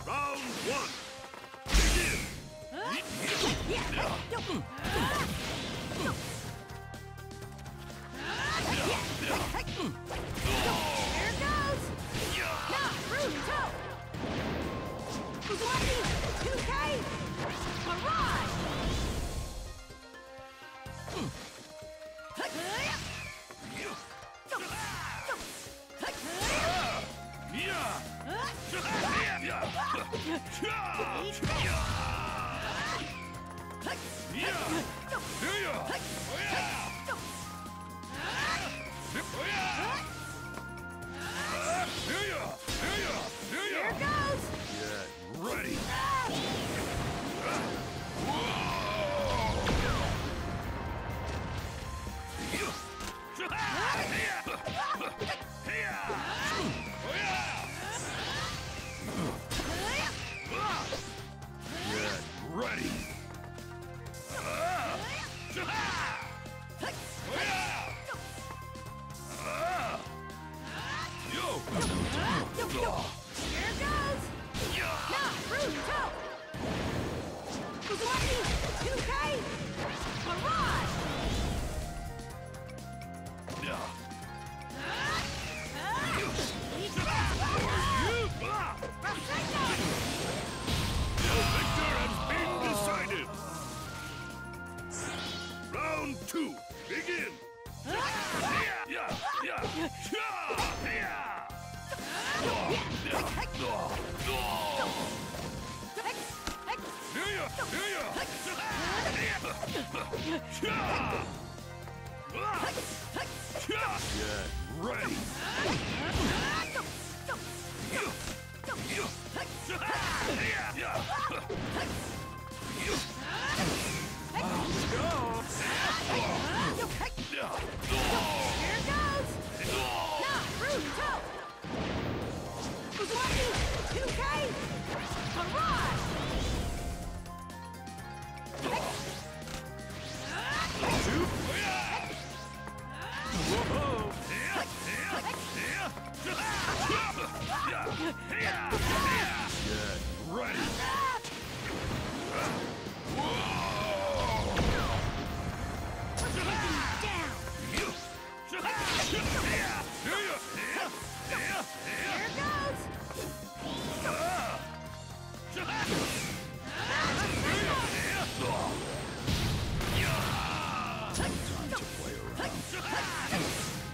Round one. Begin. Here goes! Naruto! Uzumaki! 2K! Mirage! Here goes! Get ready. Get ready. Here goes! Naruto! Uzumaki! 2K! Mirage! The victor has been decided. Round two. Begin. Get ready. Here goes! Naruto! Uzumaki! 2K! Mirage! Get ready. Here goes! Time to play around.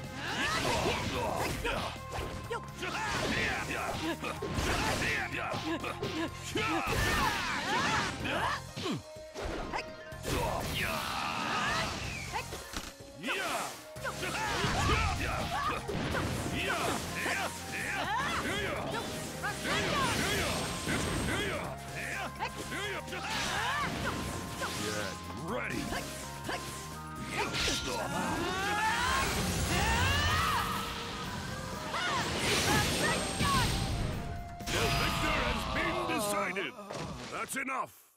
Get ready. The victor has been decided. That's enough.